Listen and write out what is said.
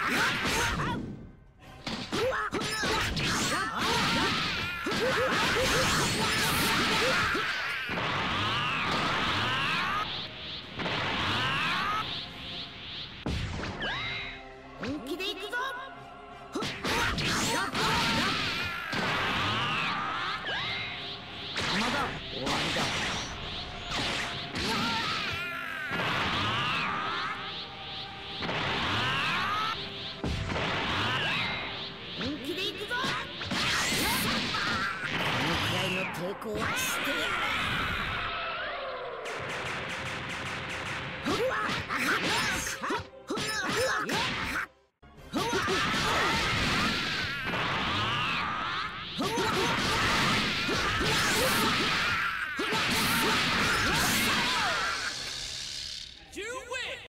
本気で行くぞ。まだ終わりだ。本気で行くぞ。このくらいの抵抗はしてやる。ほら